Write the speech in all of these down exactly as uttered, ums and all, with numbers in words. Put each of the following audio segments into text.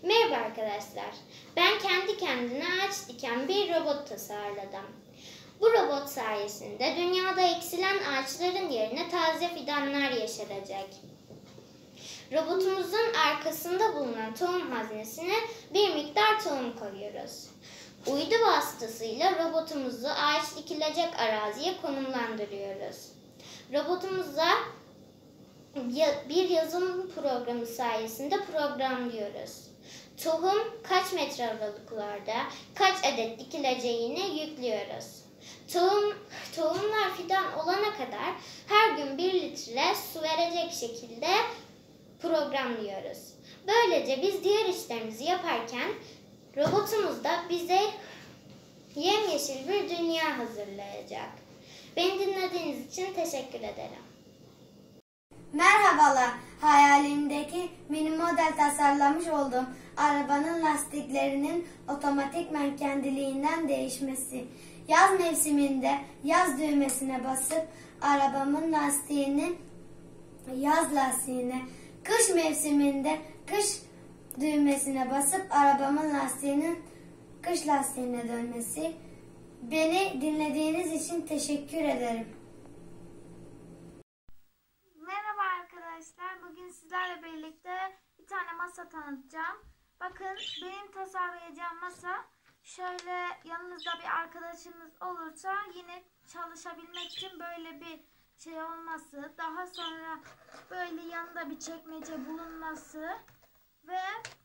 Merhaba arkadaşlar. Ben kendi kendine ağaç diken bir robot tasarladım. Bu robot sayesinde dünyada eksilen ağaçların yerine taze fidanlar yeşerecek. Robotumuzun arkasında bulunan tohum haznesine bir miktar tohum koyuyoruz. Uydu vasıtasıyla robotumuzu ağaç dikilecek araziye konumlandırıyoruz. Robotumuza bir yazılım programı sayesinde programlıyoruz. Tohum kaç metre aralıklarda, kaç adet dikileceğini yüklüyoruz. Tohum, tohumlar fidan olana kadar her gün bir litre su verecek şekilde programlıyoruz. Böylece biz diğer işlerimizi yaparken robotumuz da bize yemyeşil bir dünya hazırlayacak. Beni dinlediğiniz için teşekkür ederim. Merhabalar, hayalimdeki mini model tasarlamış olduğum arabanın lastiklerinin otomatikman kendiliğinden değişmesi. Yaz mevsiminde yaz düğmesine basıp arabamın lastiğini yaz lastiğine, kış mevsiminde kış düğmesine basıp arabamın lastiğinin kış lastiğine dönmesi. Beni dinlediğiniz için teşekkür ederim. Merhaba arkadaşlar. Bugün sizlerle birlikte bir tane masa tanıtacağım. Bakın benim tasarlayacağım masa şöyle, yanınızda bir arkadaşınız olursa yine çalışabilmek için böyle bir şey olması, daha sonra böyle yanında bir çekmece bulunması ve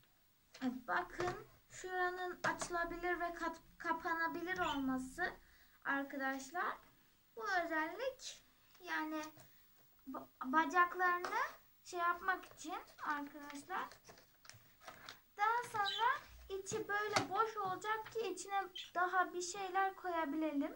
bakın şuranın açılabilir ve kat, kapanabilir olması arkadaşlar. Bu özellik yani bacaklarını şey yapmak için arkadaşlar. Daha sonra içi böyle boş olacak ki içine daha bir şeyler koyabilelim.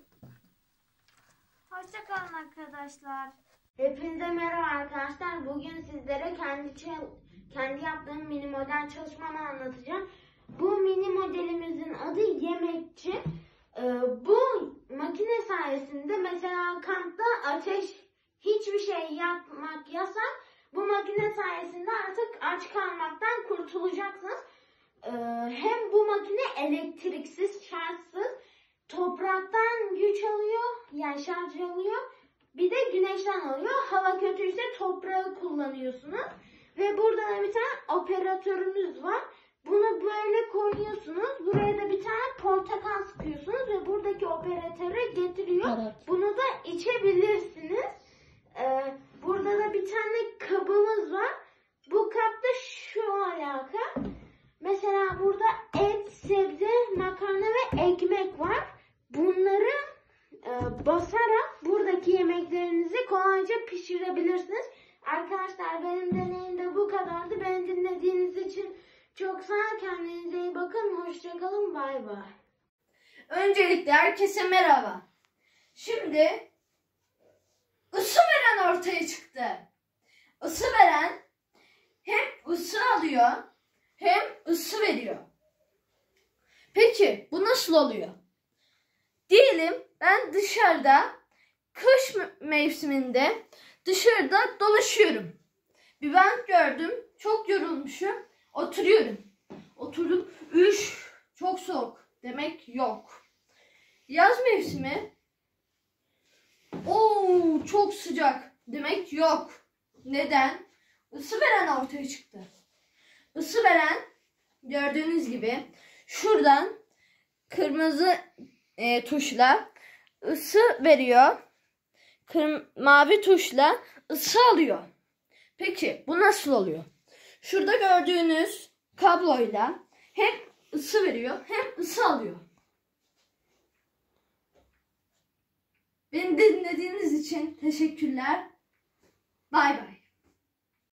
Hoşça kalın arkadaşlar. Hepinize merhaba arkadaşlar. Bugün sizlere kendi kendi yaptığım mini model çalışmamı anlatacağım. Bu mini modelimizin adı Yemekçi. Ee, bu makine sayesinde mesela kampta ateş hiçbir şey yapmak yasak. Bu makine sayesinde artık aç kalmaktan kurtulacaksınız. Ee, hem bu makine elektriksiz, şarjsız, topraktan güç alıyor, yani şarj alıyor. Bir de güneşten alıyor. Hava kötüyse toprağı kullanıyorsunuz. Ve burada da bir tane operatörümüz var. Bunu böyle koyuyorsunuz. Buraya da bir tane portakal sıkıyorsunuz ve buradaki operatöre getiriyor. Evet. Bunu da içebilirsiniz. Ee, burada da bir tane kabımız var. Bu kapta şu alaka. Mesela burada et, sebze, makarna ve ekmek var. Bunları e, basarak buradaki yemeklerinizi kolayca pişirebilirsiniz. Arkadaşlar benim deneyim de bu kadardı. Beni dinlediğiniz için çok sağ olun. Kendinize iyi bakın. Hoşçakalın. Bay bay. Öncelikle herkese merhaba. Şimdi ısı veren ortaya çıktı. Isı veren hem ısı alıyor hem ısı veriyor. Peki bu nasıl oluyor? Diyelim ben dışarıda kış mevsiminde dışarıda dolaşıyorum. Bir bank gördüm. Çok yorulmuşum. Oturuyorum. Oturdum. Üş, çok soğuk. Demek yok. Yaz mevsimi. Oo, çok sıcak. Demek yok. Neden? Isı veren ortaya çıktı. Isı veren gördüğünüz gibi şuradan kırmızı e, tuşla ısı veriyor. Kırm mavi tuşla ısı alıyor. Peki bu nasıl oluyor? Şurada gördüğünüz kabloyla hem ısı veriyor hem ısı alıyor. Beni dinlediğiniz için teşekkürler. Bay bay.